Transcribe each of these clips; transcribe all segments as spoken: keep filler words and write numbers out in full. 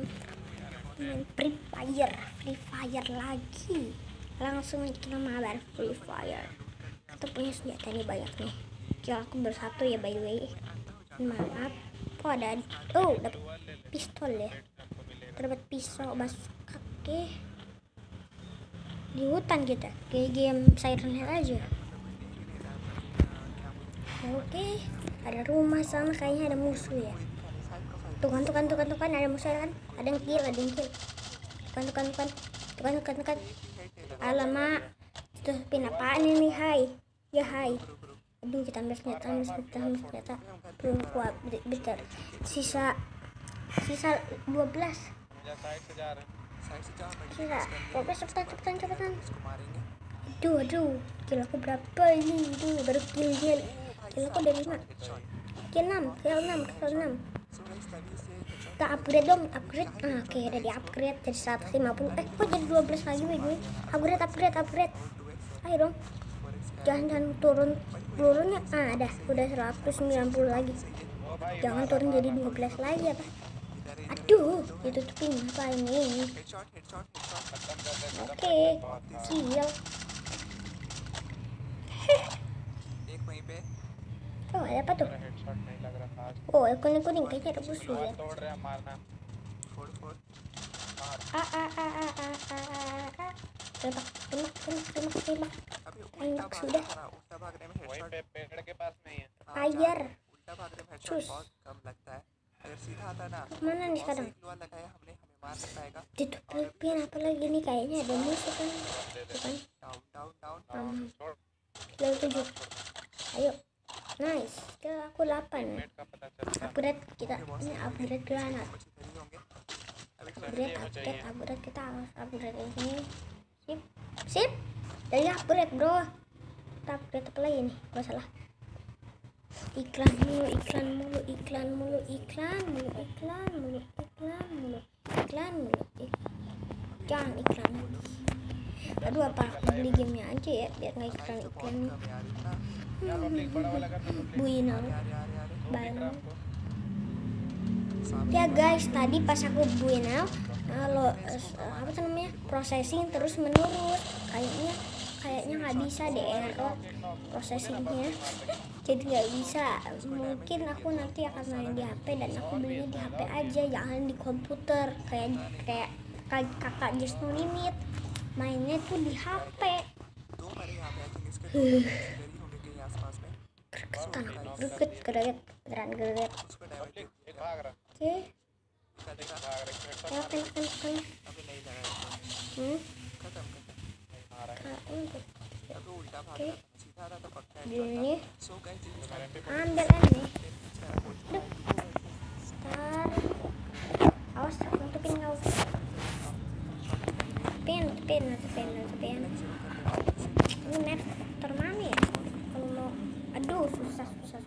main Free Fire, Free Fire lagi. Langsung kita mabar Free Fire. Kita punya senjata nih banyak nih. Kill aku bersatu ya by the way. Maaf. Oh ada, oh dapat pistol ya. Dapat pisau bazooka. Oke. Di hutan kita, kayak game Siren Head aja. Oke, ada rumah sana kayaknya ada musuh ya. Tuh kan, tuh kan, tuh kan, tuh kan ada musuh kan? Ada yang kill, ada yang kill. Tuh kan, tuh kan, tuh kan, tuh kan, tuh kan, tuh kan. Alamak, terus pin apaan ini? Hai, ya hai. Aduh, kita ambil senjata, ambil senjata, ambil senjata. Belum kuat, bentar. Sisa, sisa dua belas. Sisa, dua belas, cepetan, cepetan, cepetan. Aduh, aduh, kill aku berapa ini? Aduh, baru kill kill. Kill aku dari lima. Kill enam, kill enam, kill enam. Kita upgrade dong, upgrade. Ah, oke, okay, udah di upgrade jadi seratus lima puluh. Eh, kok jadi dua belas lagi gue? Upgrade, upgrade, upgrade. Ayo dong. Jangan jangan turun turunnya. Ah, ada. Udah seratus sembilan puluh lagi. Jangan turun jadi dua belas lagi apa? Aduh, ditutupin apa ini? Oke, okay, kill. Oh, ada apa tuh? Oh, kuning kuning kayaknya ada musuh ya. Ah ah ah ah ah ah ah. Tembak, tembak, tembak, tembak, tembak. Tembak sudah. Air. Cus. Mana nih sekarang? Ditutupin apa lagi nih? Kayaknya ada musuh kan? Bukan? Um, level tujuh. Ayo. Nice. Ke aku delapan. Upgrade kita. Ini upgrade granat. Upgrade, upgrade, upgrade kita harus upgrade ini. Sip. Sip. Jadi upgrade, bro. Kita upgrade apa lagi nih? Gak salah. Iklan mulu, iklan mulu, iklan mulu, iklan mulu, iklan mulu, iklan mulu, iklan mulu, iklan. Jangan iklan. Aduh, apa aku beli gamenya aja ya biar nggak iklan iklan. Buina banget. Ya guys, tadi pas aku buina, kalau apa namanya processing terus menurut kayaknya kayaknya nggak bisa deh error processingnya. Jadi nggak bisa. Mungkin aku nanti akan main di H P dan aku belinya di H P aja, jangan di komputer kayak kayak kakak Just No Limit mainnya tuh di H P. Gregetan, greget, greget, geran greget. Oke. Ya, kan kan kan. Hmm. Oke. Ini ambil ini. Star. Awas, tutupin kau. Pin, pin, pin, pin. Ini map termana ya? Kalau mau, aduh susah susah.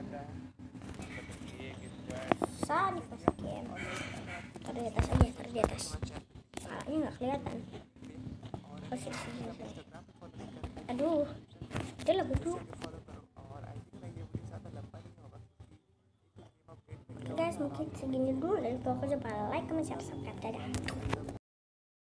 Susah nih pastikan. Taruh di atas aja, taruh di atas. Palanya nggak kelihatan. Posisi. Aduh, dia lagu tuh. Oke guys, mungkin segini dulu dari pokoknya. Like, comment, share, subscribe, dadah.